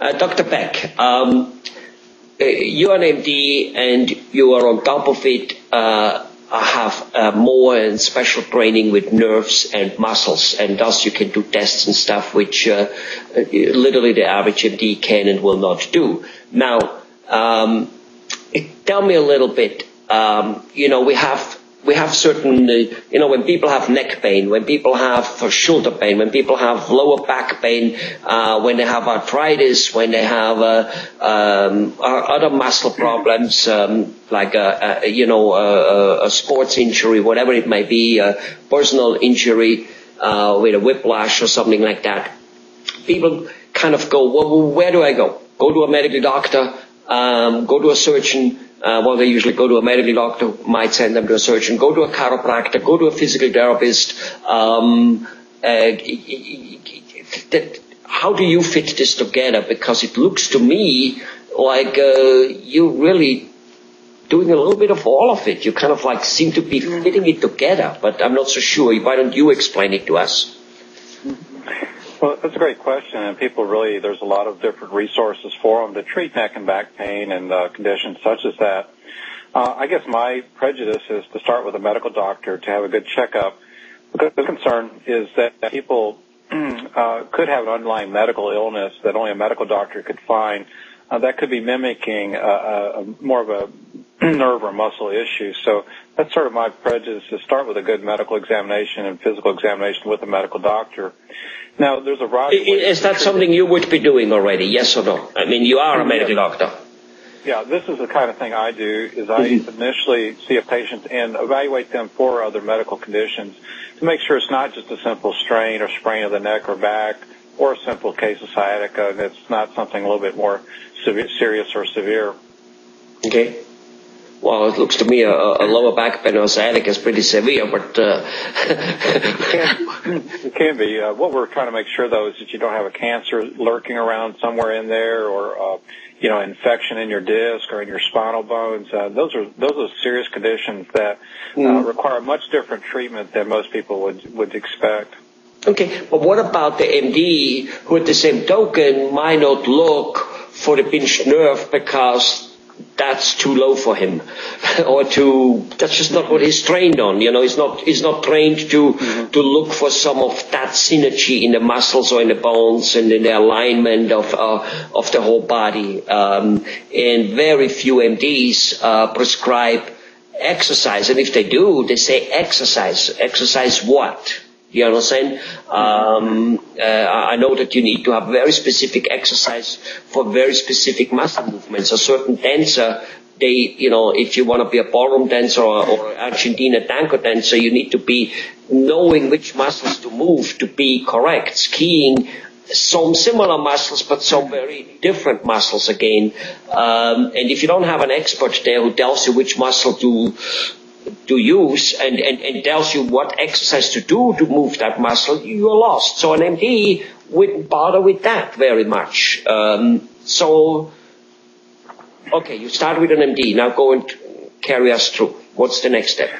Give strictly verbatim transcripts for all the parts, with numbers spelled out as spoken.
Uh, Doctor Beck, um, you're an M D and you are on top of it. Uh, have uh, more and special training with nerves and muscles, and thus you can do tests and stuff which uh, literally the average M D can and will not do. Now, um, tell me a little bit. Um, you know, we have we have certain. Uh, you know, when people have neck pain, when people have uh, shoulder pain, when people have lower back pain, uh, when they have arthritis, when they have uh, um, other muscle problems, um, like a, a you know a, a sports injury, whatever it may be, a personal injury uh, with a whiplash or something like that. People kind of go, well, where do I go? Go to a medical doctor. Um, go to a surgeon. Uh, well, they usually go to a medical doctor, might send them to a surgeon. Go to a chiropractor. Go to a physical therapist. Um, uh, that, how do you fit this together? Because it looks to me like uh, you're really doing a little bit of all of it. You kind of like seem to be fitting it together, but I'm not so sure. Why don't you explain it to us? Well, that's a great question, and people really, there's a lot of different resources for them to treat neck and back pain and uh, conditions such as that. Uh, I guess my prejudice is to start with a medical doctor to have a good checkup. Because the concern is that people uh, could have an underlying medical illness that only a medical doctor could find. Uh, that could be mimicking a, a, a more of a nerve or muscle issue. So that's sort of my prejudice, to start with a good medical examination and physical examination with a medical doctor. Now, there's a variety of ways. Is that something you would be doing already, yes or no? I mean, you are a medical doctor. Yeah, this is the kind of thing I do, is I initially see a patient and evaluate them for other medical conditions to make sure it's not just a simple strain or sprain of the neck or back or a simple case of sciatica, and it's not something a little bit more severe, serious or severe. Okay. Well, it looks to me a, a lower back pain or sciatica is pretty severe, but uh... it, can, it can be. Uh, what we're trying to make sure, though, is that you don't have a cancer lurking around somewhere in there, or uh, you know, infection in your disc or in your spinal bones. Uh, those are those are serious conditions that uh, mm. require much different treatment than most people would would expect. Okay, but what about the M D who, at the same token, might not look for the pinched nerve because that's too low for him, or to that's just not what he's trained on. You know, he's not he's not trained to mm-hmm. to look for some of that synergy in the muscles or in the bones and in the alignment of uh, of the whole body. Um, and very few M Ds uh, prescribe exercise, and if they do, they say exercise. Exercise what? You understand? Um, uh, I know that you need to have very specific exercise for very specific muscle movements. A certain dancer, they, you know, if you want to be a ballroom dancer or, or Argentina tango dancer, you need to be knowing which muscles to move to be correct. Skiing, some similar muscles, but some very different muscles again. Um, and if you don't have an expert there who tells you which muscle to to use and, and, and tells you what exercise to do to move that muscle, you're lost. So an M D wouldn't bother with that very much. Um, so, okay, you start with an M D. Now go and carry us through. What's the next step?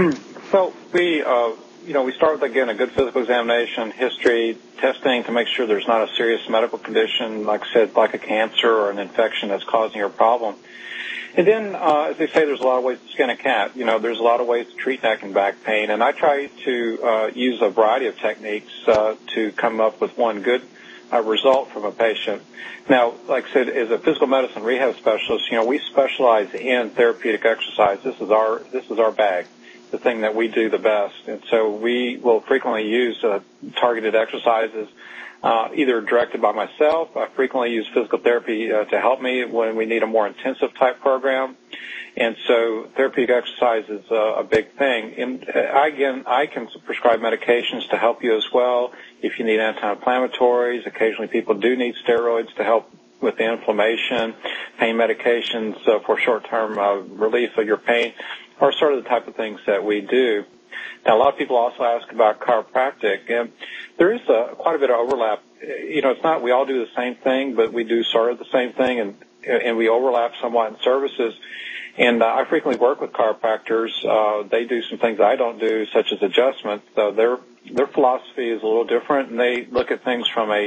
So we, uh, you know, we start with, again, a good physical examination, history, testing to make sure there's not a serious medical condition, like I said, like a cancer or an infection that's causing your problem. And then, uh, as they say, there's a lot of ways to skin a cat. You know, there's a lot of ways to treat neck and back pain. And I try to uh, use a variety of techniques uh, to come up with one good uh, result from a patient. Now, like I said, as a physical medicine rehab specialist, you know, we specialize in therapeutic exercise. This is our this is our bag, the thing that we do the best. And so we will frequently use uh, targeted exercises, Uh, either directed by myself. I frequently use physical therapy uh, to help me when we need a more intensive type program. And so therapeutic exercise is uh, a big thing. And uh, again, I can prescribe medications to help you as well. If you need anti-inflammatories, occasionally people do need steroids to help with the inflammation. Pain medications uh, for short-term uh, relief of your pain are sort of the type of things that we do. Now, a lot of people also ask about chiropractic, and there is a, quite a bit of overlap. You know, it's not we all do the same thing, but we do sort of the same thing, and and we overlap somewhat in services. And uh, I frequently work with chiropractors. Uh, they do some things I don't do, such as adjustments. So their their philosophy is a little different, and they look at things from a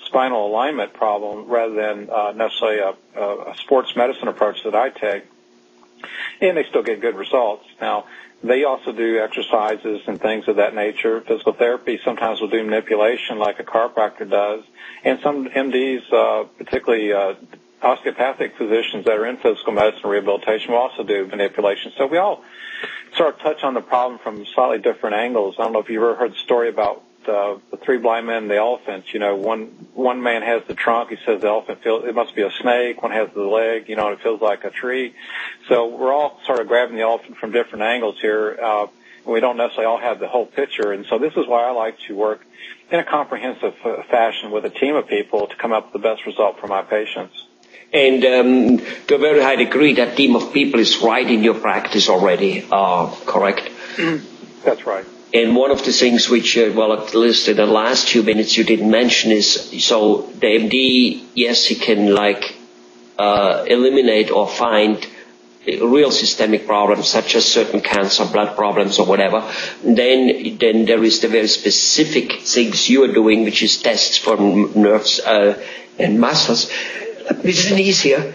spinal alignment problem rather than uh, necessarily a, a sports medicine approach that I take, and they still get good results. Now, they also do exercises and things of that nature. Physical therapy sometimes will do manipulation like a chiropractor does, and some M Ds, uh, particularly uh, osteopathic physicians that are in physical medicine and rehabilitation, will also do manipulation. So we all sort of touch on the problem from slightly different angles. I don't know if you've ever heard the story about uh, the three blind men and the elephants. You know, one one man has the trunk. He says the elephant feels it must be a snake. One has the leg. You know, and it feels like a tree. So we're all sort of grabbing the elephant from different angles here. Uh, and we don't necessarily all have the whole picture. And so this is why I like to work in a comprehensive uh, fashion with a team of people to come up with the best result for my patients. And um, to a very high degree, that team of people is right in your practice already, uh, correct? That's right. And one of the things which, uh, well, at least in the last few minutes you didn't mention is, so the M D, yes, he can like uh, eliminate or find real systemic problems such as certain cancer, blood problems or whatever. And then, then there is the very specific things you are doing, which is tests for nerves uh, and muscles. This is easier.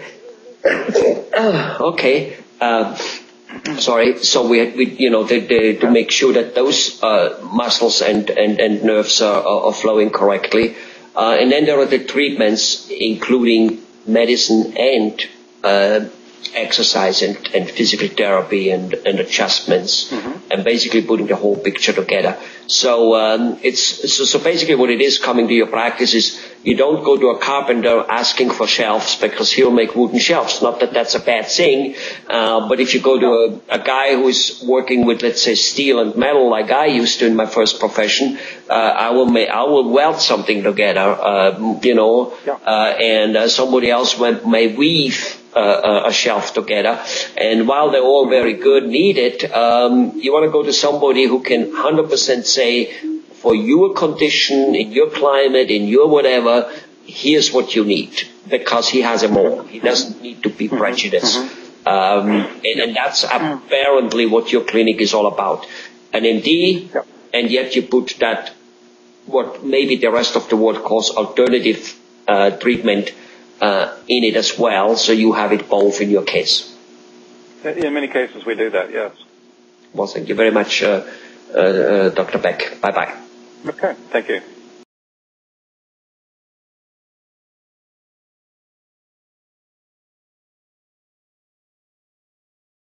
Okay. Uh, sorry. So we, we you know, the, the, to make sure that those uh, muscles and, and, and nerves are, are flowing correctly. Uh, and then there are the treatments, including medicine and uh, exercise and, and physical therapy and, and adjustments, mm-hmm. and basically putting the whole picture together. So um, it's so, so basically what it is coming to your practice is you don't go to a carpenter asking for shelves because he'll make wooden shelves. Not that that's a bad thing, uh, but if you go to a, a guy who is working with, let's say, steel and metal like I used to in my first profession, uh, I will make, I will weld something together, uh, you know, yeah. uh, and uh, somebody else may, may weave Uh, a shelf together. And while they're all very good, needed, um, you want to go to somebody who can one hundred percent say, for your condition, in your climate, in your whatever, here's what you need, because he has them all. He doesn't need to be prejudiced. Mm-hmm. Um, and, and that's apparently what your clinic is all about. An M D, yep. And yet you put that, what maybe the rest of the world calls alternative uh, treatment Uh, in it as well, so you have it both in your case. In many cases, we do that, yes. Well, thank you very much, uh, uh, uh, Doctor Beck. Bye-bye. Okay, thank you.